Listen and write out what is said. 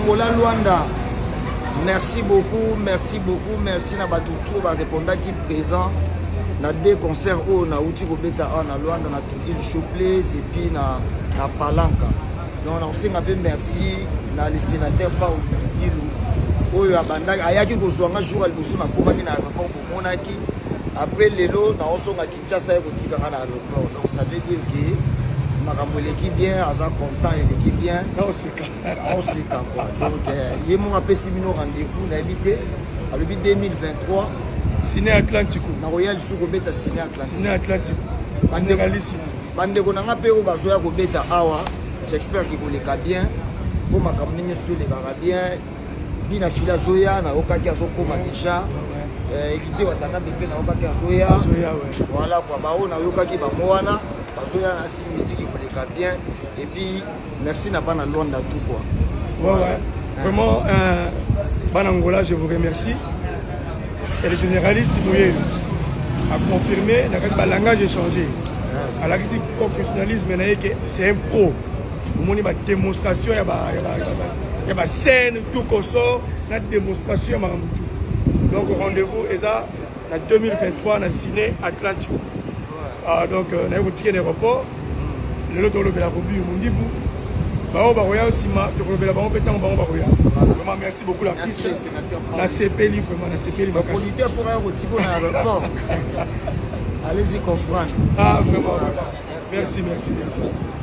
Angola Luanda. Merci beaucoup, merci beaucoup, merci na batutu ba répondre qui présent na deux concerts au na uti ko beta na Luanda na il showplace et puis na Palanca. Donc on sait un peu merci na le sénateur Paul Ilu oyo abanda ayaki ko zwanga jour al bosu na komaki na rapport ko monaki après lelo na osonga Kinshasa ko tika na aéroport. Donc ça veut dire que makambo l'équipe bien, aza content et l'équipe bien. On sait quoi. Donc il y a mon appel rendez-vous na habité à le 2023 signé Atlantico. Na Royal Soukobeta signé Atlantico. Signé Atlantico. Bande ko na pe ko bazoya ko beta awa. J'espère que vous les bien. Pour makambo ni sur les bien. Bina fila zoya na okaki azokoma déjà. Ekiti watanga bebe na okaki azoya. Voilà quoi ba ona yokaki ba moana. Bazoya na si musique ko les bien. Et puis merci na bana Luanda tout quoi. Ouais. Vraiment Banangola, je vous remercie. Et le généraliste Mouyel a confirmé que le langage est changé. Alors que c'est professionnalisme, c'est un pro. Au moins, il y a une démonstration, il y a une scène, tout comme ça, il y a une démonstration. Donc, rendez-vous est là, en 2023, on a signé Atlantico. Donc, on a eu un ticket d'aéroport. Le lot de la Robu, on dit vraiment merci beaucoup l'artiste. La CP livre vraiment la CP livre. Allez-y comprendre. Ah vraiment. Merci.